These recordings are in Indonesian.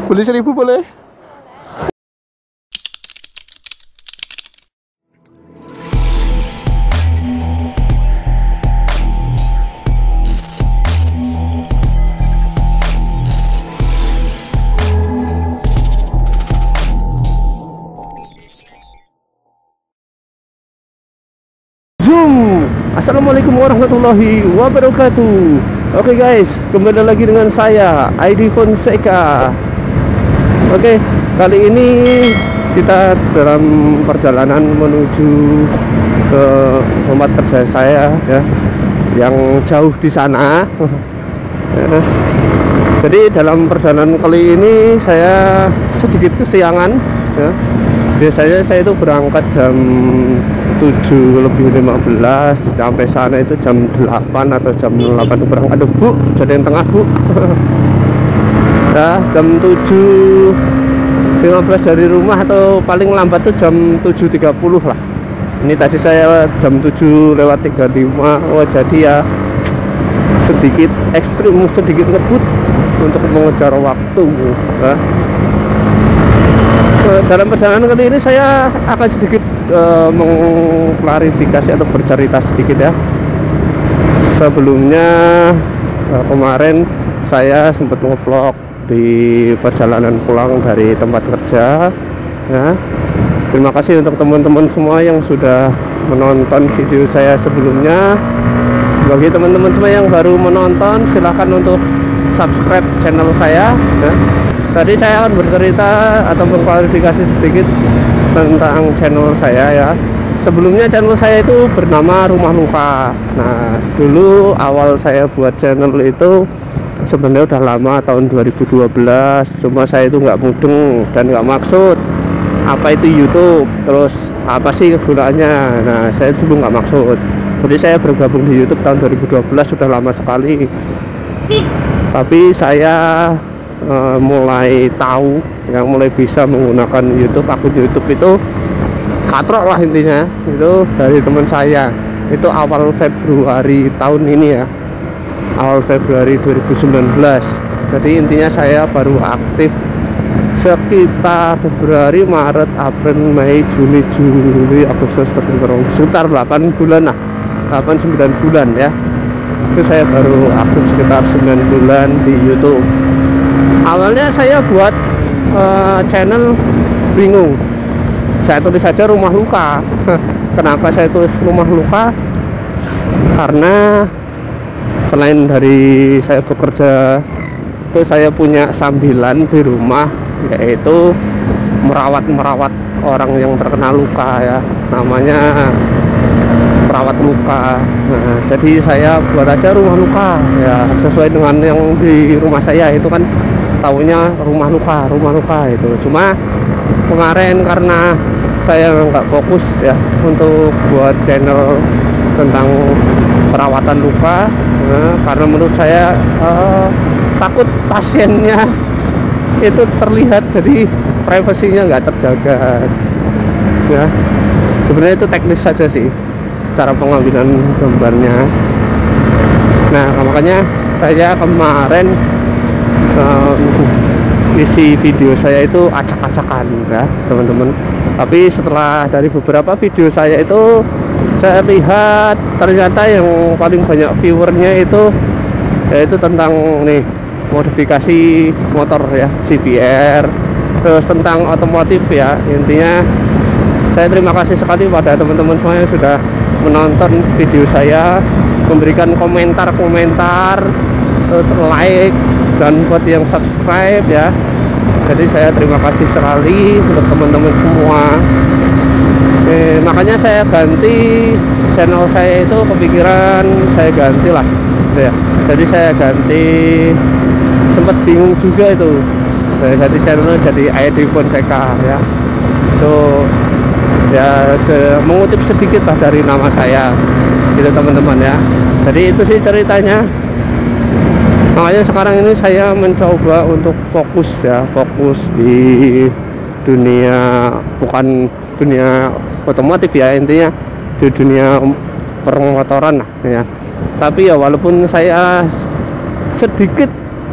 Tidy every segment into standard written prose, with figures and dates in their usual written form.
Beli 1000 boleh? Zoom. Assalamualaikum warahmatullahi wabarakatuh. Oke guys, kembali lagi dengan saya ID Fonseca. Oke, kali ini kita dalam perjalanan menuju ke tempat kerja saya ya, yang jauh di sana. Jadi dalam perjalanan kali ini saya sedikit kesiangan ya. Biasanya saya itu berangkat jam 7:15, sampai sana itu jam 8 atau jam 8 berangkat. Aduh bu, jadi yang tengah bu. Ya, jam 7:15 dari rumah, atau paling lambat tuh jam 7:30 lah. Ini tadi saya jam 7:35. Oh jadi ya sedikit ekstrim, sedikit ngebut untuk mengejar waktu ya. Dalam perjalanan kali ini saya akan sedikit mengklarifikasi atau bercerita sedikit ya. Sebelumnya kemarin saya sempat nge-vlog di perjalanan pulang dari tempat kerja ya. Terima kasih untuk teman-teman semua yang sudah menonton video saya sebelumnya. Bagi teman-teman semua yang baru menonton, silahkan untuk subscribe channel saya ya. Tadi saya akan bercerita atau mengklarifikasi sedikit tentang channel saya ya. Sebelumnya channel saya itu bernama Rumah Luka. Nah, dulu awal saya buat channel itu sebenarnya udah lama, tahun 2012. Cuma saya itu nggak mudeng dan nggak maksud apa itu YouTube, terus apa sih kegunaannya. Nah, saya dulu nggak maksud. Jadi saya bergabung di YouTube tahun 2012, sudah lama sekali. Tapi saya mulai tahu yang mulai bisa menggunakan YouTube, akun YouTube itu katrok lah intinya, itu dari teman saya. Itu awal Februari tahun ini ya, awal Februari 2019. Jadi intinya saya baru aktif sekitar Februari, Maret, April, Mei, Juni, Juli, Agustus, September, sekitar 8 bulan lah, 8-9 bulan ya. Itu saya baru aktif sekitar 9 bulan di YouTube. Awalnya saya buat channel bingung, saya tulis saja Rumah Luka. Kenapa saya tulis Rumah Luka? Karena selain dari saya bekerja, itu saya punya sambilan di rumah, yaitu merawat orang yang terkena luka ya, namanya perawat luka. Nah, jadi saya buat aja Rumah Luka ya, sesuai dengan yang di rumah saya itu kan tahunya rumah luka itu. Cuma kemarin karena saya nggak fokus ya untuk buat channel tentang perawatan luka, karena menurut saya takut pasiennya itu terlihat, jadi privasinya nggak terjaga ya. Sebenarnya itu teknis saja sih cara pengambilan gambarnya. Nah, makanya saya kemarin isi video saya itu acak-acakan ya teman-teman. Tapi setelah dari beberapa video saya itu, saya lihat ternyata yang paling banyak viewernya itu yaitu tentang nih modifikasi motor ya, CBR, terus tentang otomotif ya. Intinya saya terima kasih sekali pada teman-teman semua yang sudah menonton video saya, memberikan komentar-komentar, terus like, dan buat yang subscribe ya. Jadi saya terima kasih sekali untuk teman-teman semua. Makanya saya ganti channel saya itu, kepikiran saya ganti lah ya. Jadi saya ganti, sempat bingung juga itu, saya ganti channel jadi ID Fonseca ya. Itu ya mengutip sedikit lah dari nama saya gitu teman-teman ya. Jadi itu sih ceritanya. Makanya sekarang ini saya mencoba untuk fokus ya, fokus di dunia, bukan dunia otomotif ya, intinya di dunia permotoran lah ya. Tapi ya walaupun saya sedikit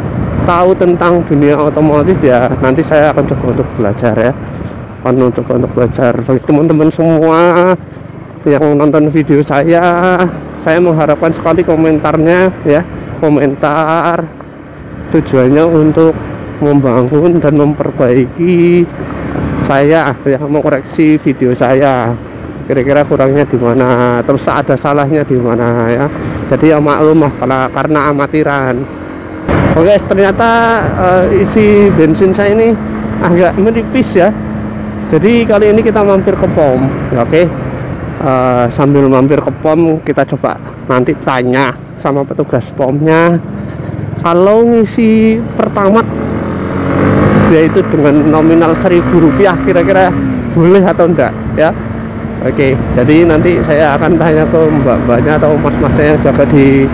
tahu tentang dunia otomotif ya, nanti saya akan coba untuk belajar ya, akan coba untuk belajar. Bagi teman-teman semua yang nonton video saya mengharapkan sekali komentarnya ya, komentar tujuannya untuk membangun dan memperbaiki saya ya, mengoreksi video saya kira-kira kurangnya di mana, terus ada salahnya di mana ya. Jadi ya maklum lah karena amatiran. Oke, ternyata isi bensin saya ini agak menipis ya. Jadi kali ini kita mampir ke pom. Oke, sambil mampir ke pom kita coba nanti tanya sama petugas pomnya, kalau ngisi pertamax yaitu dengan nominal Rp1.000 kira-kira boleh atau enggak ya. Oke, jadi nanti saya akan tanya ke mbak-mbaknya atau mas-masnya yang jaga di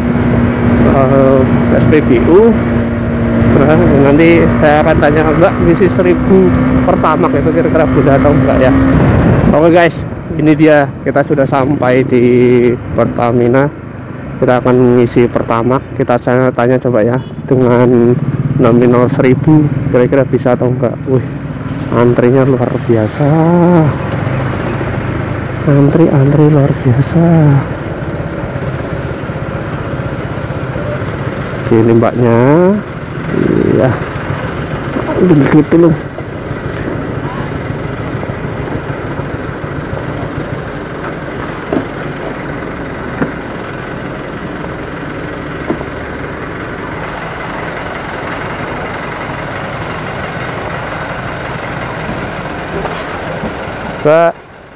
SPBU. Nah, nanti saya akan tanya, enggak ngisi 1.000 pertamax itu kira-kira boleh atau enggak ya. Oke guys, ini dia, kita sudah sampai di Pertamina. Kita akan ngisi pertamax, kita tanya coba ya, dengan nominal 1.000 kira-kira bisa atau enggak. Wih, antrinya luar biasa, antri luar biasa. Ini mbaknya, iya, ambil duit dulu. Mbak,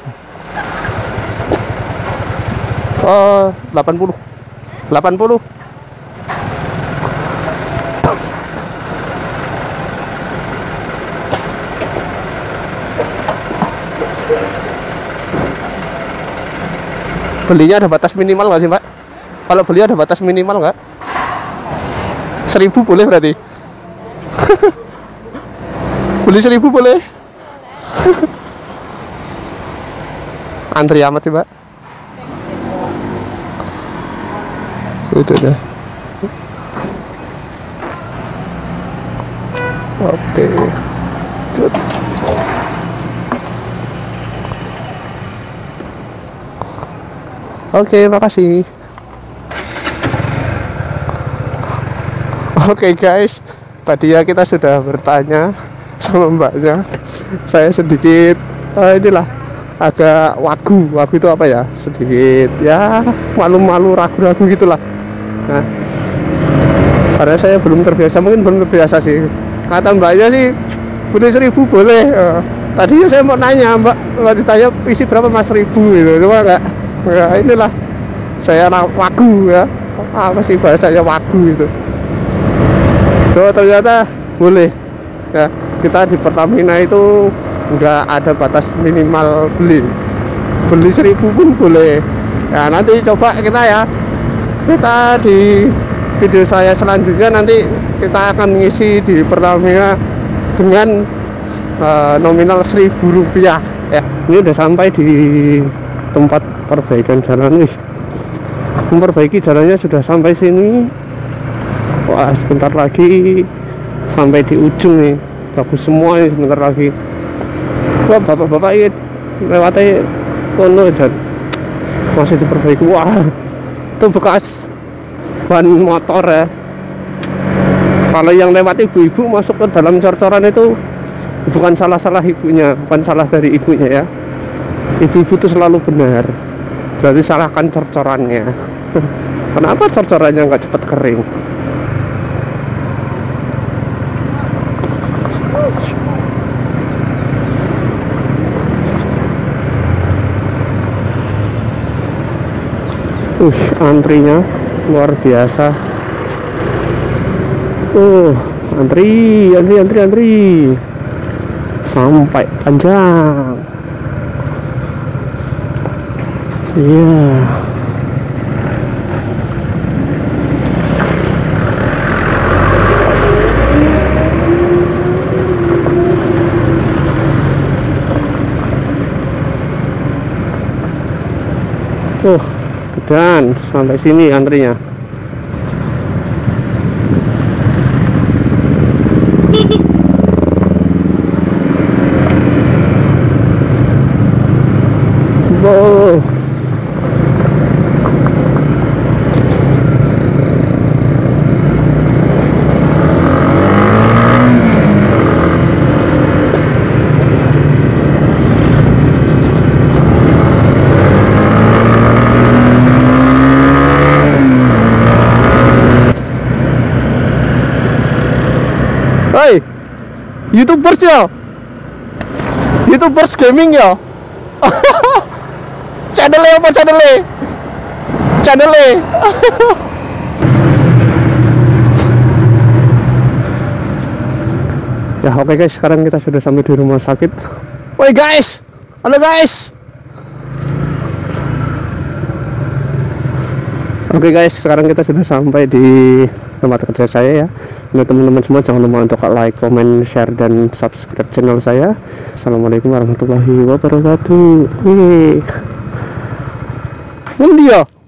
80. Belinya ada batas minimal nggak sih Mbak? Kalau beli ada batas minimal nggak? 1.000 boleh berarti? Beli 1.000 boleh? Antri amat sih Mbak. Udah deh. Oke. Oke, makasih. Oke guys, tadi ya kita sudah bertanya sama mbaknya. Saya sedikit inilah agak wagu itu apa ya, sedikit ya malu-malu, ragu-ragu gitulah. Nah, karena saya belum terbiasa, mungkin belum terbiasa sih. Kata mbaknya sih udah 1.000 boleh. Tadinya saya mau nanya mbak, ditanya isi berapa mas, 1.000 gitu, cuma enggak. Ya inilah, saya wagu ya, apa sih bahasanya wagu itu. So, ternyata boleh ya, kita di Pertamina itu nggak ada batas minimal beli 1.000 pun boleh ya. Nanti coba kita di video saya selanjutnya, nanti kita akan ngisi di Pertamina dengan nominal Rp1.000 ya. Ini udah sampai di tempat perbaikan jalan. Memperbaiki jalannya sudah sampai sini. Wah, sebentar lagi sampai di ujung nih, bagus semua ini sebentar lagi. Wah, bapak-bapak ini lewatnya kono dan masih diperbaiki. Wah, itu bekas ban motor ya. Kalau yang lewat ibu-ibu masuk ke dalam cor-coran itu bukan salah ibunya, bukan salah dari ibunya ya. Ibu-ibu itu selalu benar, berarti salahkan cor-corannya. Kenapa cor-corannya nggak cepat kering? Antrinya luar biasa. Antri sampai panjang. Iya. Dan sampai sini antrinya. YouTubers ya. YouTubers gaming ya. Channelnya apa channelnya? Channelnya. Ya oke guys, sekarang kita sudah sampai di rumah sakit. Woi guys, halo guys. Oke guys, sekarang kita sudah sampai di tempat kerja saya ya. Untuk teman-teman semua jangan lupa untuk like, comment, share, dan subscribe channel saya. Assalamualaikum warahmatullahi wabarakatuh. Wih, ngendi ya?